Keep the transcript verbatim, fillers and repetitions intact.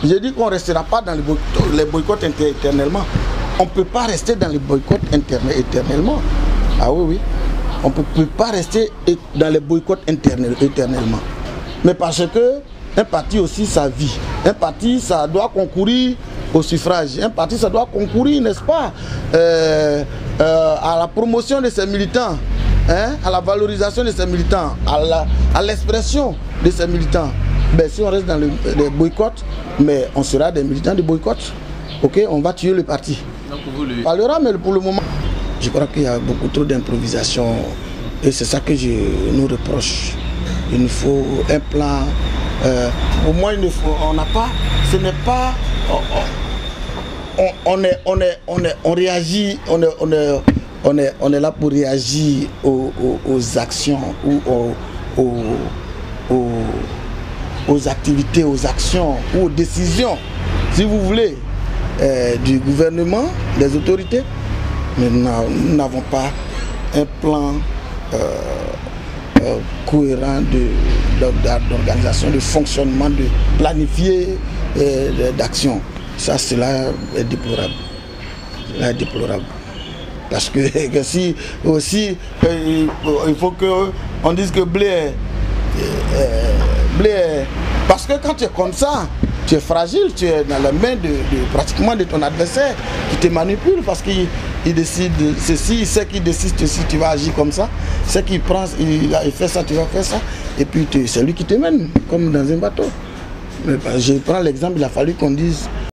J'ai dit qu'on ne restera pas dans les boycotts, les boycotts éternellement. On ne peut pas rester dans les boycotts éternellement. Ah oui, oui. On ne peut pas rester dans les boycotts éternellement. Mais parce que un parti aussi, ça vit. Un parti, ça doit concourir au suffrage. Un parti, ça doit concourir, n'est-ce pas, euh, euh, à la promotion de ses militants, hein, à la valorisation de ses militants, à l'expression de ses militants. Ben, si on reste dans le, les boycotts, mais on sera des militants de boycott. Ok, on va tuer le parti. Donc vous le... parlera, mais pour le moment, je crois qu'il y a beaucoup trop d'improvisation et c'est ça que je nous reproche. Il nous faut un plan. Euh, au moins, il ne faut, on n'a pas. Ce n'est pas. On, on, on est, on est, on est, on réagit. On est, on est, on est, on est là pour réagir aux, aux, aux actions ou aux, aux, aux, aux activités, aux actions ou aux décisions, si vous voulez, euh, du gouvernement, des autorités. Mais nous n'avons pas un plan euh, euh, cohérent d'organisation, de, de fonctionnement, de planifier euh, d'action. Ça, cela est déplorable. Cela est déplorable. Parce que, que si aussi, euh, il faut qu'on dise que blé est, euh, blé est... Parce que quand tu es comme ça, tu es fragile, tu es dans la main de, de pratiquement de ton adversaire qui te manipule parce qu'il il décide ceci, il sait qu'il décide ceci, tu vas agir comme ça, il sait qu'il prend, il, il fait ça, tu vas faire ça, et puis c'est lui qui te mène, comme dans un bateau. Mais, je prends l'exemple, il a fallu qu'on dise